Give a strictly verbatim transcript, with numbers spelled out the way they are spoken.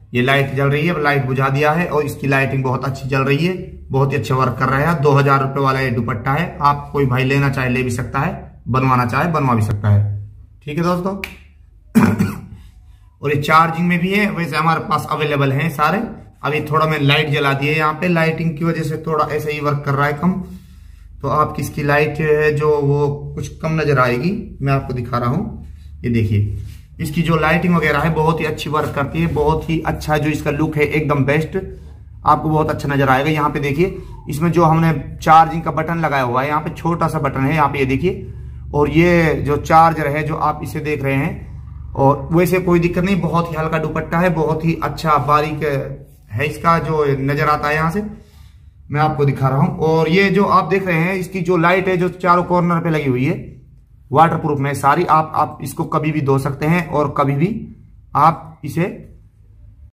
ये लाइट जल रही है, लाइट बुझा दिया है और इसकी लाइटिंग बहुत अच्छी जल रही है, बहुत ही अच्छा वर्क कर रहा है। दो हजार रुपये वाला ये दुपट्टा है, आप कोई भाई लेना चाहे ले भी सकता है, बनवाना चाहे बनवा भी सकता है। ठीक है दोस्तों। और ये चार्जिंग में भी है, वैसे हमारे पास अवेलेबल हैं सारे। अभी थोड़ा मैं लाइट जला दी है यहाँ पे, लाइटिंग की वजह से थोड़ा ऐसे ही वर्क कर रहा है कम, तो आपकी इसकी लाइट है जो वो कुछ कम नजर आएगी। मैं आपको दिखा रहा हूँ, ये देखिए इसकी जो लाइटिंग वगैरह है बहुत ही अच्छी वर्क करती है, बहुत ही अच्छा जो इसका लुक है एकदम बेस्ट, आपको बहुत अच्छा नजर आएगा। यहाँ पे देखिए इसमें जो हमने चार्जिंग का बटन लगाया हुआ है, यहाँ पे छोटा सा बटन है यहाँ पे, ये देखिए। और ये जो चार्जर है जो आप इसे देख रहे हैं, और वैसे कोई दिक्कत नहीं, बहुत ही हल्का दुपट्टा है, बहुत ही अच्छा बारीक है इसका जो नजर आता है यहाँ से। मैं आपको दिखा रहा हूँ। और ये जो आप देख रहे हैं इसकी जो लाइट है जो चारों कॉर्नर पे लगी हुई है, वाटर प्रूफ में सारी, आप आप इसको कभी भी धो सकते हैं और कभी भी आप इसे